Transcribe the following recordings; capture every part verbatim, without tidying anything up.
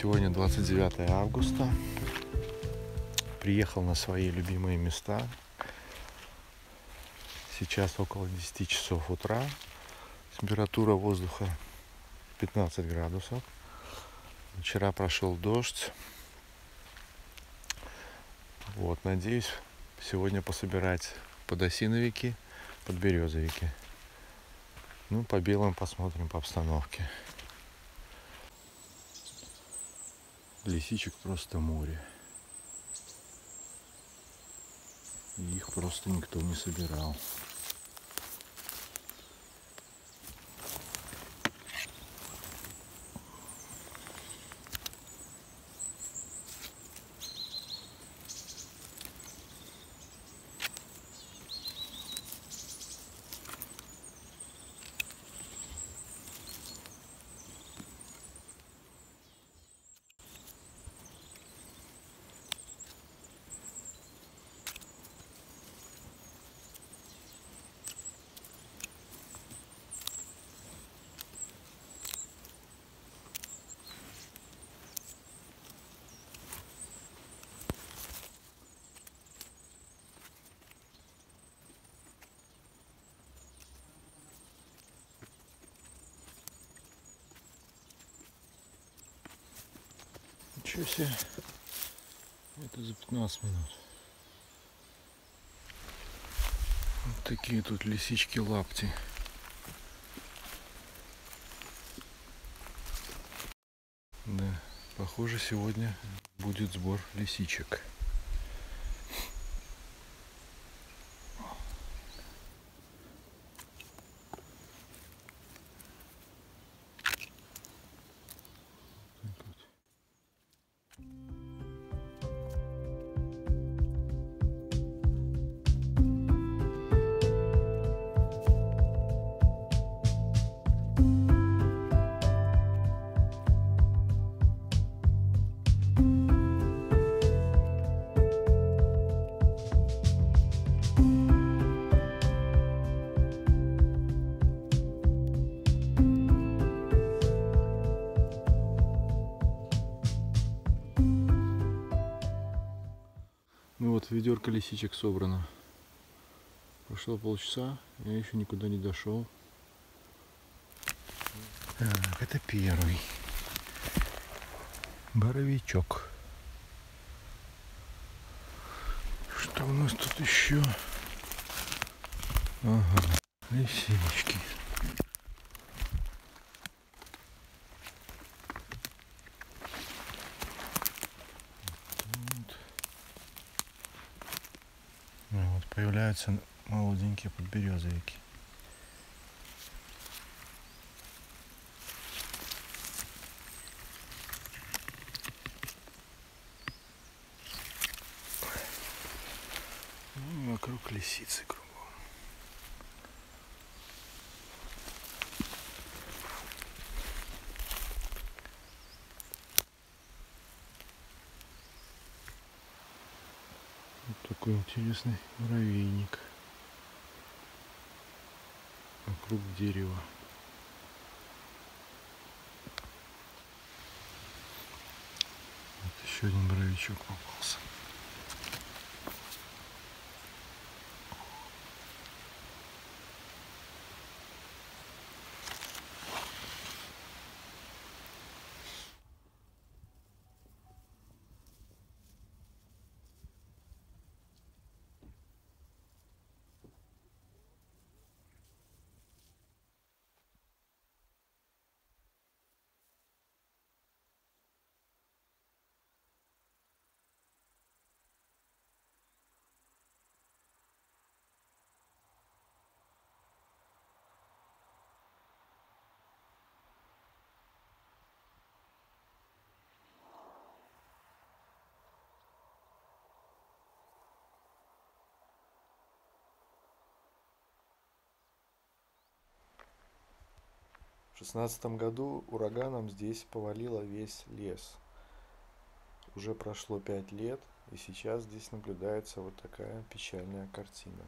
Сегодня двадцать девятое августа. Приехал на свои любимые места. Сейчас около десяти часов утра. Температура воздуха пятнадцать градусов. Вчера прошел дождь. Вот, надеюсь, сегодня пособирать подосиновики, подберезовики. Ну, по белым посмотрим по обстановке. Лисичек просто море. И их просто никто не собирал. Ничего себе, это за пятнадцать минут. Вот такие тут лисички лапти. Да, похоже, сегодня будет сбор лисичек. Ну вот, ведерко лисичек собрано. Прошло полчаса, я еще никуда не дошел. Так, это первый. Боровичок. Что у нас тут еще? Ага, лисички. Вот появляются молоденькие подберезовики. Ну, вокруг лисицы кругом. Вот такой интересный муравейник вокруг дерева. Вот еще один боровичок попался. В шестнадцатом году ураганом здесь повалило весь лес. Уже прошло пять лет, и сейчас здесь наблюдается вот такая печальная картина.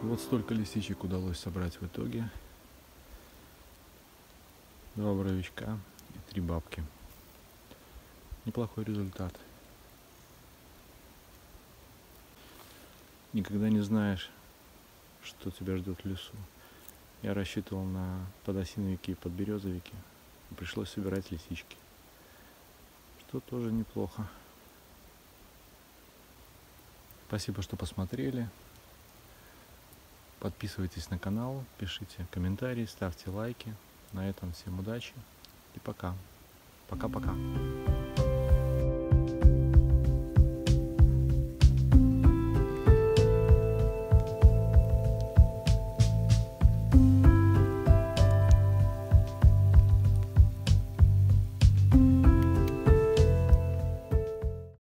Вот столько лисичек удалось собрать в итоге. Два боровичка и три бабки. Неплохой результат. Никогда не знаешь, что тебя ждет в лесу. Я рассчитывал на подосиновики и подберезовики. И пришлось собирать лисички. Что тоже неплохо. Спасибо, что посмотрели. Подписывайтесь на канал, пишите комментарии, ставьте лайки. На этом всем удачи и пока. Пока-пока.